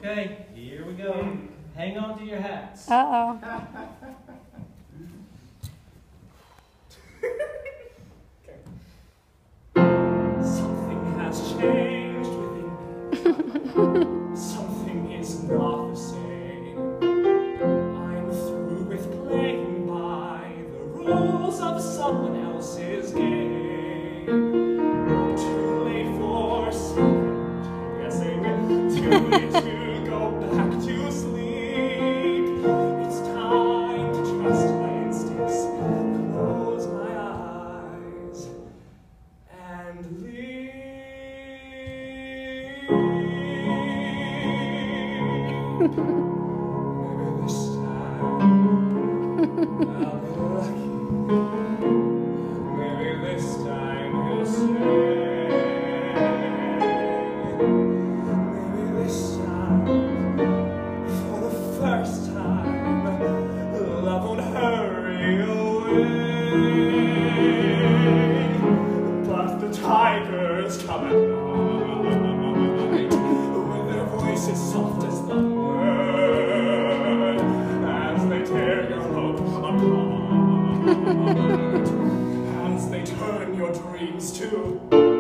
Okay, here we go. Hang on to your hats. Uh-oh. Something has changed within me. Something is not the same. I'm through with playing by the rules of someone else's game. Too late for something, guessing. Too late to go back to sleep. It's time to trust my instincts, close my eyes, and leave. Maybe this time I'll be lucky. Maybe this time he'll stay. Maybe this time, for the first time, love won't hurry away. But the tigers come at night, with their voices soft as thunder, as they tear your hope apart, as they turn your dreams to.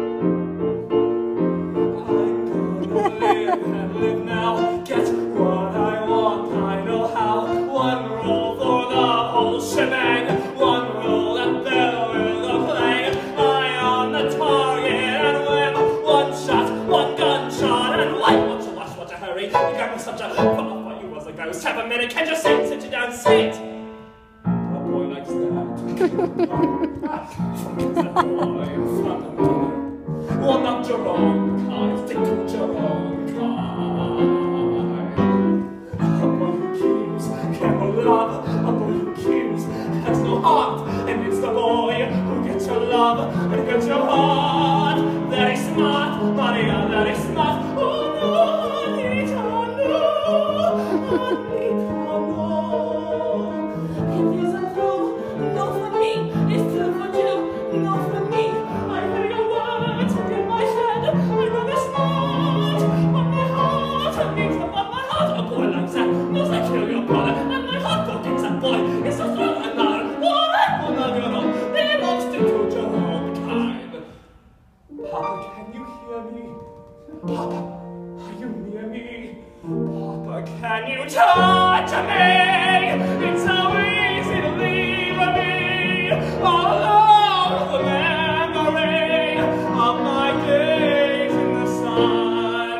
I'm gonna live and live now, get what I want, I know how. One roll for the whole shebang, one roll that bell will play. Eye on the target and win. One shot, one gunshot, and light. Watch a watch, watch a hurry. You got me such a fall off, you was a ghost. Have a minute, can you sit you down, sit. A boy likes that. That boy in front of me. Well, not your own kind, think of your own kind. A boy who keeps can't love, a boy who keeps has no heart, and it's the boy who gets your love and gets your heart. Very smart, Maria, very smart. Oh no, Anita, no, Anita, no. It isn't true, no for me, it's true for you, no for me. I hear your words in my head, I'm very smart, but my heart beats upon my heart. A boy like that knows I kill your brother, and my heart forgets that boy is so strong and loud. Boy, will love your own, they belongs to your own kind. Papa, can you hear me? Papa, are you near me? Papa, can you touch me? It's so easy to leave me all alone with the memory of my days in the sun.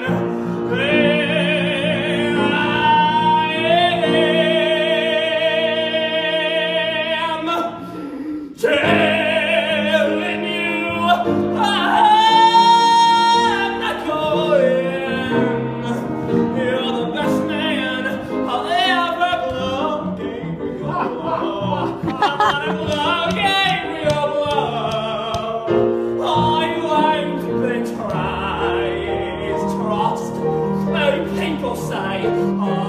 Telling you I'm not going. You're the best man I'll ever blow, Gabriel. I wanna blow, Gabriel. All you aim to be try is trust. Many people say,